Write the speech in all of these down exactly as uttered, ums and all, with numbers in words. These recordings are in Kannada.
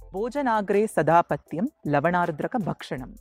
ಭೋಜನಾಗ್ರೆ ಸದಾ ಪಥ್ಯಂ ಲವಣಾರ್ದ್ರಕ ಭಕ್ಷಣಂ.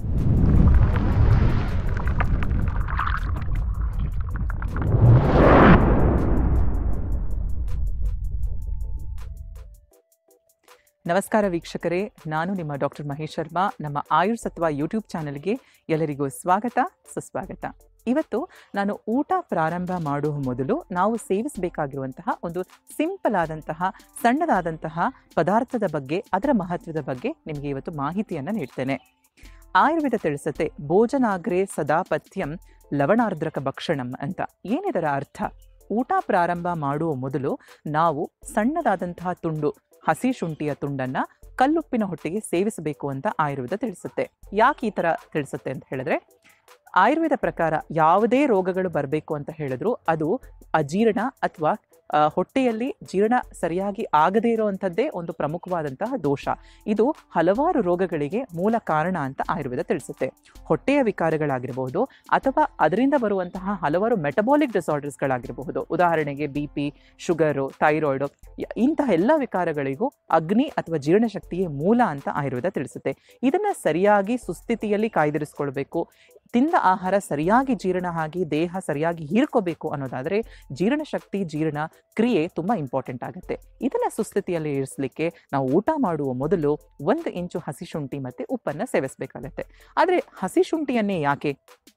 ನಮಸ್ಕಾರ ವೀಕ್ಷಕರೇ, ನಾನು ನಿಮ್ಮ ಡಾಕ್ಟರ್ ಮಹೇಶ್ ಶರ್ಮಾ. ನಮ್ಮ ಆಯುರ್ಸತ್ವ ಯೂಟ್ಯೂಬ್ ಚಾನೆಲ್ಗೆ ಎಲ್ಲರಿಗೂ ಸ್ವಾಗತ ಸುಸ್ವಾಗತ. ಇವತ್ತು ನಾನು ಊಟ ಪ್ರಾರಂಭ ಮಾಡುವ ಮೊದಲು ನಾವು ಸೇವಿಸಬೇಕಾಗಿರುವಂತಹ ಒಂದು ಸಿಂಪಲ್ ಆದಂತಹ ಸಣ್ಣದಾದಂತಹ ಪದಾರ್ಥದ ಬಗ್ಗೆ, ಅದರ ಮಹತ್ವದ ಬಗ್ಗೆ ನಿಮಗೆ ಇವತ್ತು ಮಾಹಿತಿಯನ್ನು ನೀಡ್ತೇನೆ. ಆಯುರ್ವೇದ ತಿಳಿಸುತ್ತೆ ಭೋಜನಾಗ್ರೆ ಸದಾ ಪಥ್ಯಂ ಲವಣಾರ್ದ್ರಕ ಭಕ್ಷಣಂ ಅಂತ. ಏನಿದರ ಅರ್ಥ? ಊಟ ಪ್ರಾರಂಭ ಮಾಡುವ ಮೊದಲು ನಾವು ಸಣ್ಣದಾದಂತಹ ತುಂಡು ಹಸಿ ಶುಂಠಿಯ ತುಂಡನ್ನ ಕಲ್ಲುಪ್ಪಿನ ಹೊಟ್ಟೆಗೆ ಸೇವಿಸಬೇಕು ಅಂತ ಆಯುರ್ವೇದ ತಿಳಿಸುತ್ತೆ. ಯಾಕೆ ಈ ತರ ತಿಳಿಸುತ್ತೆ ಅಂತ ಹೇಳಿದ್ರೆ, ಆಯುರ್ವೇದ ಪ್ರಕಾರ ಯಾವುದೇ ರೋಗಗಳು ಬರಬೇಕು ಅಂತ ಹೇಳಿದ್ರು ಅದು ಅಜೀರ್ಣ ಅಥವಾ ಹೊಟ್ಟೆಯಲ್ಲಿ ಜೀರ್ಣ ಸರಿಯಾಗಿ ಆಗದೇ ಇರುವಂಥದ್ದೇ ಒಂದು ಪ್ರಮುಖವಾದಂತಹ ದೋಷ. ಇದು ಹಲವಾರು ರೋಗಗಳಿಗೆ ಮೂಲ ಕಾರಣ ಅಂತ ಆಯುರ್ವೇದ ತಿಳಿಸುತ್ತೆ. ಹೊಟ್ಟೆಯ ವಿಕಾರಗಳಾಗಿರಬಹುದು ಅಥವಾ ಅದರಿಂದ ಬರುವಂತಹ ಹಲವಾರು ಮೆಟಬಾಲಿಕ್ ಡಿಸಾರ್ಡರ್ಸ್ಗಳಾಗಿರಬಹುದು. ಉದಾಹರಣೆಗೆ ಬಿ ಪಿ, ಶುಗರು, ಥೈರಾಯ್ಡು, ಇಂತಹ ಎಲ್ಲ ವಿಕಾರಗಳಿಗೂ ಅಗ್ನಿ ಅಥವಾ ಜೀರ್ಣಶಕ್ತಿಯೇ ಮೂಲ ಅಂತ ಆಯುರ್ವೇದ ತಿಳಿಸುತ್ತೆ. ಇದನ್ನ ಸರಿಯಾಗಿ ಸುಸ್ಥಿತಿಯಲ್ಲಿ ಕಾಯ್ದಿರಿಸ್ಕೊಳ್ಬೇಕು. ತಿಂದ ಆಹಾರ ಸರಿಯಾಗಿ ಜೀರ್ಣ ಆಗಿ ದೇಹ ಸರಿಯಾಗಿ ಹೀರ್ಕೋಬೇಕು ಅನ್ನೋದಾದರೆ ಜೀರ್ಣಶಕ್ತಿ, ಜೀರ್ಣ ಕ್ರಿಯೆ ತುಂಬ ಇಂಪಾರ್ಟೆಂಟ್ ಆಗುತ್ತೆ. ಇದನ್ನು ಸುಸ್ಥಿತಿಯಲ್ಲಿ ಇರಿಸಲಿಕ್ಕೆ ನಾವು ಊಟ ಮಾಡುವ ಮೊದಲು ಒಂದು ಇಂಚು ಹಸಿ ಶುಂಠಿ ಮತ್ತು ಉಪ್ಪನ್ನು ಸೇವಿಸಬೇಕಾಗತ್ತೆ. ಆದರೆ ಹಸಿ ಶುಂಠಿಯನ್ನೇ ಯಾಕೆ?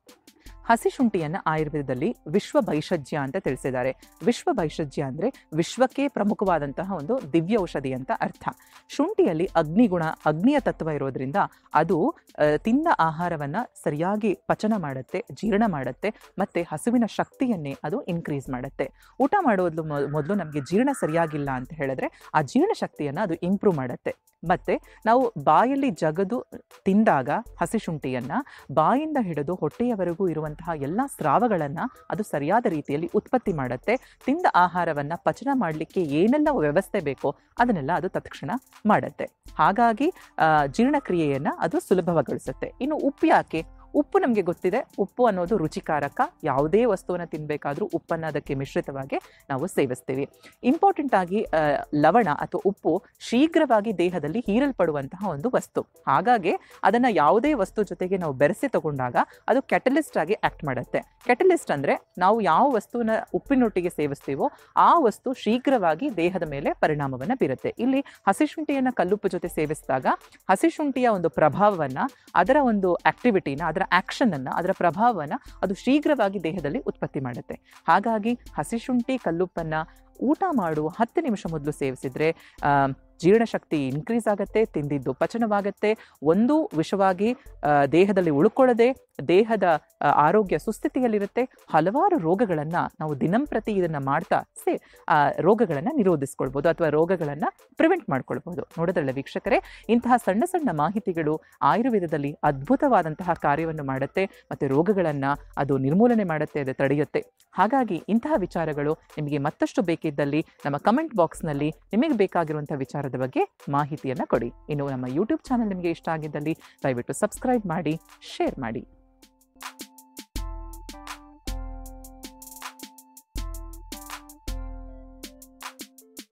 ಹಸಿ ಶುಂಠಿಯನ್ನು ಆಯುರ್ವೇದದಲ್ಲಿ ವಿಶ್ವ ಭೈಷಜ್ಯ ಅಂತ ತಿಳಿಸಿದ್ದಾರೆ. ವಿಶ್ವ ಭೈಷಜ್ಯ ಅಂದರೆ ವಿಶ್ವಕ್ಕೆ ಪ್ರಮುಖವಾದಂತಹ ಒಂದು ದಿವ್ಯ ಔಷಧಿ ಅಂತ ಅರ್ಥ. ಶುಂಠಿಯಲ್ಲಿ ಅಗ್ನಿಗುಣ, ಅಗ್ನಿಯ ತತ್ವ ಇರೋದ್ರಿಂದ ಅದು ತಿಂದ ಆಹಾರವನ್ನು ಸರಿಯಾಗಿ ಪಚನ ಮಾಡುತ್ತೆ, ಜೀರ್ಣ ಮಾಡುತ್ತೆ, ಮತ್ತು ಹಸುವಿನ ಶಕ್ತಿಯನ್ನೇ ಅದು ಇನ್ಕ್ರೀಸ್ ಮಾಡುತ್ತೆ. ಊಟ ಮಾಡೋದು ಮೊದಲು ನಮಗೆ ಜೀರ್ಣ ಸರಿಯಾಗಿಲ್ಲ ಅಂತ ಹೇಳಿದ್ರೆ ಆ ಜೀರ್ಣ ಶಕ್ತಿಯನ್ನು ಅದು ಇಂಪ್ರೂವ್ ಮಾಡುತ್ತೆ. ಮತ್ತು ನಾವು ಬಾಯಲ್ಲಿ ಜಗದು ತಿಂದಾಗ ಹಸಿ ಶುಂಠಿಯನ್ನು ಬಾಯಿಂದ ಹಿಡಿದು ಹೊಟ್ಟೆಯವರೆಗೂ ಇರುವಂತಹ ಎಲ್ಲ ಸ್ರಾವಗಳನ್ನು ಅದು ಸರಿಯಾದ ರೀತಿಯಲ್ಲಿ ಉತ್ಪತ್ತಿ ಮಾಡುತ್ತೆ. ತಿಂದ ಆಹಾರವನ್ನು ಪಚನ ಮಾಡಲಿಕ್ಕೆ ಏನೆಲ್ಲ ವ್ಯವಸ್ಥೆ ಬೇಕೋ ಅದನ್ನೆಲ್ಲ ಅದು ತತ್ಕ್ಷಣ ಮಾಡುತ್ತೆ. ಹಾಗಾಗಿ ಜೀರ್ಣಕ್ರಿಯೆಯನ್ನು ಅದು ಸುಲಭಗೊಳಿಸುತ್ತೆ. ಇನ್ನು ಉಪ್ಪು ಯಾಕೆ? ಉಪ್ಪು ನಮಗೆ ಗೊತ್ತಿದೆ, ಉಪ್ಪು ಅನ್ನೋದು ರುಚಿಕಾರಕ. ಯಾವುದೇ ವಸ್ತುವನ್ನು ತಿನ್ನಬೇಕಾದ್ರೂ ಉಪ್ಪನ್ನು ಅದಕ್ಕೆ ಮಿಶ್ರಿತವಾಗಿ ನಾವು ಸೇವಿಸ್ತೀವಿ. ಇಂಪಾರ್ಟೆಂಟ್ ಆಗಿ ಲವಣ ಅಥವಾ ಉಪ್ಪು ಶೀಘ್ರವಾಗಿ ದೇಹದಲ್ಲಿ ಹೀರಲ್ಪಡುವಂತಹ ಒಂದು ವಸ್ತು. ಹಾಗಾಗಿ ಅದನ್ನು ಯಾವುದೇ ವಸ್ತು ಜೊತೆಗೆ ನಾವು ಬೆರೆಸಿ ತಗೊಂಡಾಗ ಅದು ಕೆಟಲಿಸ್ಟ್ ಆಗಿ ಆಕ್ಟ್ ಮಾಡುತ್ತೆ. ಕೆಟಲಿಸ್ಟ್ ಅಂದರೆ ನಾವು ಯಾವ ವಸ್ತುವಿನ ಉಪ್ಪಿನೊಟ್ಟಿಗೆ ಸೇವಿಸ್ತೀವೋ ಆ ವಸ್ತು ಶೀಘ್ರವಾಗಿ ದೇಹದ ಮೇಲೆ ಪರಿಣಾಮವನ್ನು ಬೀರುತ್ತೆ. ಇಲ್ಲಿ ಹಸಿ ಶುಂಠಿಯನ್ನು ಕಲ್ಲುಪ್ಪು ಜೊತೆ ಸೇವಿಸಿದಾಗ ಹಸಿ ಶುಂಠಿಯ ಒಂದು ಪ್ರಭಾವವನ್ನು, ಅದರ ಒಂದು ಆಕ್ಟಿವಿಟಿನ, ಅದರ ಆಕ್ಷನ್ ಅನ್ನ, ಅದರ ಪ್ರಭಾವವನ್ನು ಅದು ಶೀಘ್ರವಾಗಿ ದೇಹದಲ್ಲಿ ಉತ್ಪತ್ತಿ ಮಾಡುತ್ತೆ. ಹಾಗಾಗಿ ಹಸಿ ಶುಂಠಿ ಕಲ್ಲುಪ್ಪನ್ನ ಊಟ ಮಾಡುವ ಹತ್ತು ನಿಮಿಷ ಮೊದಲು ಸೇವಿಸಿದ್ರೆ ಜೀರ್ಣಶಕ್ತಿ ಇನ್ಕ್ರೀಸ್ ಆಗುತ್ತೆ, ತಿಂದಿದ್ದು ಪಚನವಾಗುತ್ತೆ, ಒಂದು ವಿಷವಾಗಿ ದೇಹದಲ್ಲಿ ಉಳ್ಕೊಳ್ಳದೆ ದೇಹದ ಆರೋಗ್ಯ ಸುಸ್ಥಿತಿಯಲ್ಲಿರುತ್ತೆ. ಹಲವಾರು ರೋಗಗಳನ್ನು ನಾವು ದಿನಂಪ್ರತಿ ಇದನ್ನು ಮಾಡ್ತಾ ಸೇ ಆ ರೋಗಗಳನ್ನು ನಿರೋಧಿಸ್ಕೊಳ್ಬೋದು ಅಥವಾ ರೋಗಗಳನ್ನು ಪ್ರಿವೆಂಟ್ ಮಾಡ್ಕೊಳ್ಬೋದು. ನೋಡೋದ್ರಲ್ಲ ವೀಕ್ಷಕರೇ, ಇಂತಹ ಸಣ್ಣ ಸಣ್ಣ ಮಾಹಿತಿಗಳು ಆಯುರ್ವೇದದಲ್ಲಿ ಅದ್ಭುತವಾದಂತಹ ಕಾರ್ಯವನ್ನು ಮಾಡುತ್ತೆ ಮತ್ತು ರೋಗಗಳನ್ನು ಅದು ನಿರ್ಮೂಲನೆ ಮಾಡುತ್ತೆ, ಅದು ತಡೆಯುತ್ತೆ. ಹಾಗಾಗಿ ಇಂತಹ ವಿಚಾರಗಳು ನಿಮಗೆ ಮತ್ತಷ್ಟು ಬೇಕಿದ್ದಲ್ಲಿ ನಮ್ಮ ಕಮೆಂಟ್ ಬಾಕ್ಸ್ನಲ್ಲಿ ನಿಮಗೆ ಬೇಕಾಗಿರುವಂಥ ವಿಚಾರದ ಬಗ್ಗೆ ಮಾಹಿತಿಯನ್ನು ಕೊಡಿ. ಇನ್ನು ನಮ್ಮ ಯೂಟ್ಯೂಬ್ ಚಾನಲ್ ನಿಮಗೆ ಇಷ್ಟ ಆಗಿದ್ದಲ್ಲಿ ದಯವಿಟ್ಟು ಸಬ್ಸ್ಕ್ರೈಬ್ ಮಾಡಿ, ಶೇರ್ ಮಾಡಿ.